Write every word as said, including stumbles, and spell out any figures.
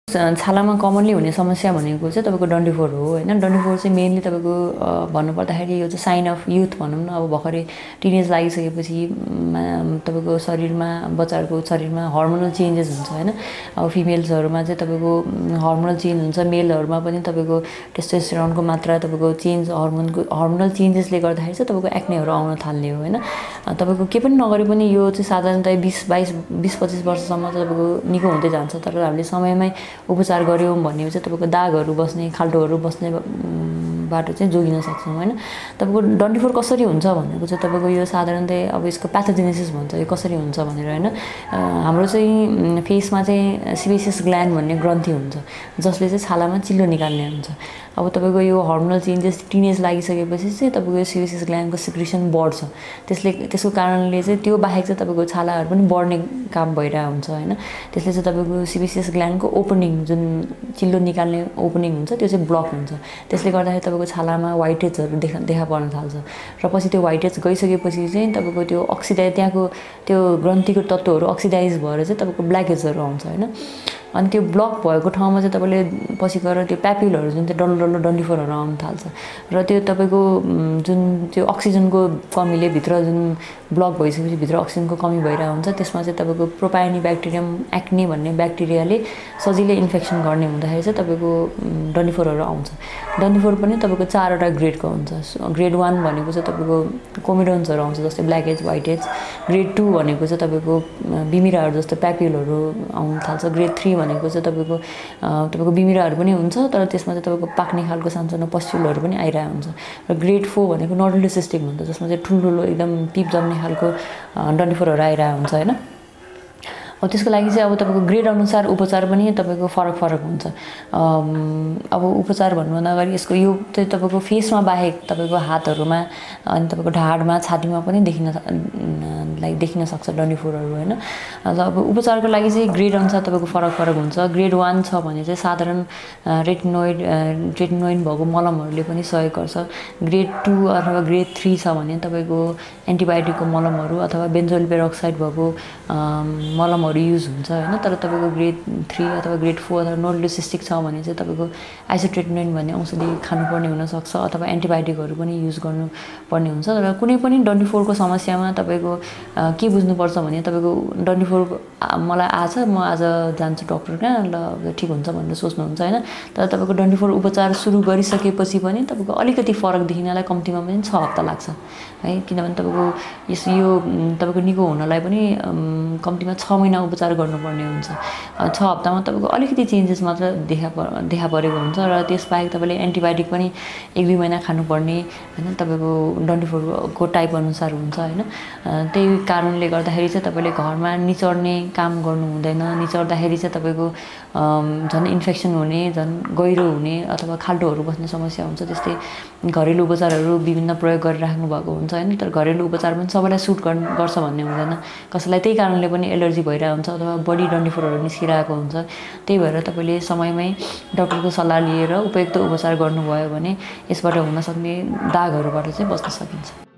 छालामा कमनली हुने समस्या भनेको चाहिँ तपाईँको डन्डीफोर हो हैन। डन्डीफोर चाहिँ मेनली तपाईँको भन्नुपर्दाखेरि यो चाहिँ साइन अफ युथ भनौँ न। अब भर्खरै टिनेज लागिसकेपछि तपाईँको शरीरमा बच्चाहरूको शरीरमा हर्मोनल चेन्जेस हुन्छ हैन। अब फिमेल्सहरूमा चाहिँ तपाईँको हर्मोनल चेन्ज हुन्छ, मेलहरूमा पनि तपाईँको टेस्टोस्टेरोनको मात्रा तपाईँको चेन्ज हर्मोनको हर्मोनल चेन्जेसले गर्दाखेरि चाहिँ तपाईँको एक्नेहरू आउन थाल्ने हो हैन। तपाईँको के पनि नगरे पनि यो चाहिँ साधारणतया बिस बाइस बिस पच्चिस वर्षसम्म चाहिँ तपाईँको निको हुँदै जान्छ। तर हामीले समयमै उपचार गऱ्यौँ भने चाहिँ तपाईँको दागहरू बस्ने, खाल्टोहरू बस्ने बाटो चाहिँ जोगिन सक्छौँ हैन। तपाईँको डन्डीफोर कसरी हुन्छ भनेको चाहिँ तपाईँको यो साधारणतया अब यसको प्याथोजेनेसिस भन्छ, यो कसरी हुन्छ भनेर हैन। हाम्रो चाहिँ फेसमा चाहिँ सिबेसियस ग्ल्यान्ड भन्ने ग्रन्थि हुन्छ जसले चाहिँ छालामा चिल्लो निकाल्ने हुन्छ। अब तपाईँको यो हर्मोनल चेन्जेस टिनेज लागिसकेपछि चाहिँ तपाईँको यो सिबेसियस ग्ल्यान्डको सिक्रेसन बढ्छ। त्यसले त्यसको कारणले चाहिँ त्यो बाहेक चाहिँ तपाईँको छालाहरू पनि बढ्ने काम भइरहेको हुन्छ हैन। त्यसले चाहिँ तपाईँको सिबेसियस ग्ल्यान्डको ओपनिङ जुन चिल्लो निकाल्ने ओपनिङ हुन्छ त्यो चाहिँ ब्लक हुन्छ। त्यसले गर्दाखेरि तपाईँको छालामा व्हाइटेजहरू देखा देखा पर्न थाल्छ र पछि त्यो व्हाइटेज गइसकेपछि चाहिँ तपाईँको त्यो अक्सिडाइज त्यहाँको त्यो ग्रन्थीको तत्त्वहरू अक्सिडाइज भएर चाहिँ तपाईँको ब्ल्याकेजहरू आउँछ हैन। अनि त्यो ब्लक भएको ठाउँमा चाहिँ तपाईँले पछि गएर त्यो प्याप्युलहरू जुन चाहिँ डल्लो डल्लो डन्डीफोरहरू आउन थाल्छ र त्यो तपाईँको जुन त्यो अक्सिजनको कमीले भित्र जुन ब्लक भइसकेपछि भित्र अक्सिजनको कमी भइरहेको हुन्छ त्यसमा चाहिँ तपाईँको प्रोपायोनी ब्याक्टेरियम एक्ने भन्ने ब्याक्टेरियाले सजिलै इन्फेक्सन गर्ने हुँदाखेरि चाहिँ तपाईँको डन्डीफोरहरू आउँछ। डन्डीफोर पनि तपाईँको चारवटा ग्रेडको हुन्छ। ग्रेड वान भनेको चाहिँ तपाईँको कोमिडोन्सहरू आउँछ जस्तै blackheads whiteheads. Grade two भनेको चाहिँ तपाईँको बिमिराहरू जस्तो प्याप्युलहरू आउन थाल्छ। ग्रेड थ्री भनेको चाहिँ तपाईँको तपाईँको बिमिराहरू पनि हुन्छ तर त्यसमा चाहिँ तपाईँको पाक्ने खालको सानसानो पस्ट्युलहरू पनि आइरहेको हुन्छ। र ग्रेड फोर भनेको नोडुलोसिस्टिक भन्छ जसमा चाहिँ ठुल्ठुलो एकदम पिप जम्ने खालको डन्डीफोरहरू आइरहेको हुन्छ हैन। अब त्यसको लागि चाहिँ अब तपाईँको ग्रेड अनुसार उपचार पनि तपाईँको फरक फरक हुन्छ। अब उपचार भन्नुभन्दा अगाडि यसको यो चाहिँ तपाईँको फेसमा बाहेक तपाईँको हातहरूमा अनि तपाईँको ढाडमा छातीमा पनि देखिन लाइक देखिन सक्छ डन्डीफोरहरू हैन। अब उपचारको लागि चाहिँ ग्रेड अनुसार तपाईँको फरक फरक हुन्छ। ग्रेड वान छ भने चाहिँ साधारण रेटिनोइड रेटिनोइड भएको मलमहरूले पनि सहयोग गर्छ। ग्रेड टू अथवा ग्रेड थ्री छ भने तपाईँको एन्टिबायोटिकको मलमहरू अथवा बेन्जोइल पेरोक्साइड भएको मलमहरू युज हुन्छ हैन। तर तपाईँको ग्रेड थ्री अथवा ग्रेड फोर अथवा नोडुलोसिस्टिक छ भने चाहिँ तपाईँको आइसोट्रेटिनोइन भन्ने औषधि खानुपर्ने हुनसक्छ अथवा एन्टिबायोटिकहरू पनि युज गर्नुपर्ने हुन्छ। र कुनै पनि डन्डीफोरको समस्यामा तपाईँको के बुझ्नुपर्छ भने तपाईँको डन्डीफोर मलाई आज म आज जान्छु डक्टर कहाँ ल ठिक हुन्छ भनेर सोच्नुहुन्छ हैन। तर तपाईँको डन्डीफोर उपचार सुरु गरिसकेपछि पनि तपाईँको अलिकति फरक देखिनलाई कम्तीमा पनि छ हप्ता लाग्छ है। किनभने तपाईँको यस यो तपाईँको निको हुनलाई पनि कम्तीमा छ महिना उपचार गर्नुपर्ने हुन्छ। छ हप्तामा तपाईँको अलिकति चेन्जेस मात्र देखा देखा परेको हुन्छ र त्यसबाहेक तपाईँले एन्टिबायोटिक पनि एक दुई महिना खानुपर्ने हैन। तपाईँको डन्डीफोरको टाइप अनुसार हुन्छ हैन। त्यही कारणले गर्दाखेरि चाहिँ तपाईँले घरमा निचर्ने काम गर्नु हुँदैन। निचर्दाखेरि चाहिँ तपाईँको झन् इन्फेक्सन हुने, झन् गहिरो हुने अथवा खाल्टोहरू बस्ने समस्या हुन्छ। त्यस्तै घरेलु उपचारहरू विभिन्न प्रयोग गरिराख्नु भएको हुन्छ हैन। तर घरेलु उपचार पनि सबैलाई सुट गर्छ भन्ने हुँदैन। कसैलाई त्यही कारणले पनि एलर्जी भइरहेको हुन्छ अथवा बडी डन्डीफोरहरू निस्किरहेको हुन्छ। त्यही भएर तपाईँले समयमै डाक्टरको सल्लाह लिएर उपयुक्त उपचार गर्नुभयो भने यसबाट हुन सक्ने दागहरूबाट चाहिँ बच्न सकिन्छ।